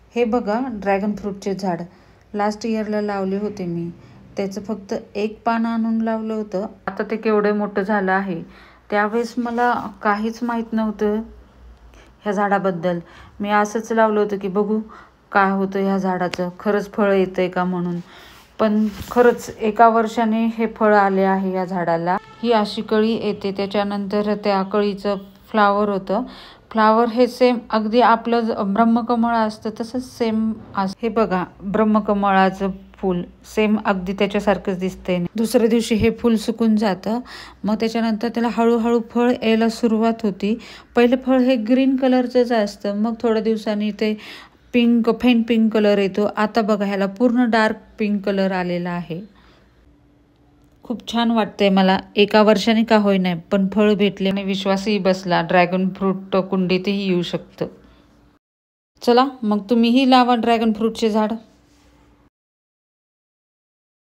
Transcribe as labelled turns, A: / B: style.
A: हे बघा ड्रॅगन फ्रूटचे झाड लास्ट इयरला लावले होते मी. त्याचं फक्त एक पान आणून लावलं होतं. आता ते केवढे मोठं झालं आहे. त्यावेळेस मला काहीच माहीत नव्हतं ह्या झाडाबद्दल. मी असंच लावलं होतं की बघू काय होतं ह्या झाडाचं, खरंच फळ येतंय का म्हणून. पण खरंच एका वर्षाने हे फळ आले आहे या झाडाला. ही अशी कळी येते, त्याच्यानंतर त्या कळीचं फ्लावर होतं. फ्लावर हे सेम अगदी आपलं ब्रह्मकमळ असतं तसंच सेम असतं. हे बघा ब्रह्मकमळाचं फूल सेम अगदी त्याच्यासारखंच दिसतंय. दुसऱ्या दिवशी हे फूल सुकून जातं. मग त्याच्यानंतर त्याला हळूहळू फळ यायला सुरुवात होती. पहिलं फळ हे ग्रीन कलरचंच असतं, मग थोड्या दिवसांनी ते पिंक, फेंट पिंक कलर येतो. आता बघा ह्याला पूर्ण डार्क पिंक कलर आलेला आहे. खूप छान वाटतंय मला. एका वर्षाने का होईना पण फळ भेटले आणि विश्वासही बसला. ड्रॅगन फ्रूट कुंडीतही येऊ शकतं. चला मग तुम्हीही लावा ड्रॅगन फ्रूटचे झाड.